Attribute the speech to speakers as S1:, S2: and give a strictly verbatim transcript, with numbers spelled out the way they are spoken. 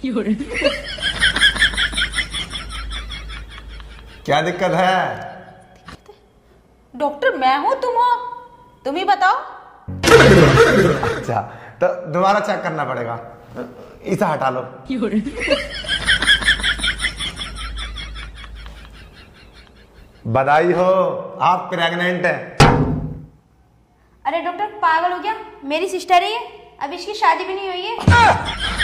S1: क्या दिक्कत है?
S2: डॉक्टर मैं हूँ, तुम हो, तुम ही बताओ।
S1: अच्छा तो दोबारा चेक करना पड़ेगा, इसे हटा लो। बधाई हो, आप प्रेग्नेंट हैं।
S2: अरे डॉक्टर पागल हो गया, मेरी सिस्टर है ये, अब इसकी शादी भी नहीं हुई है।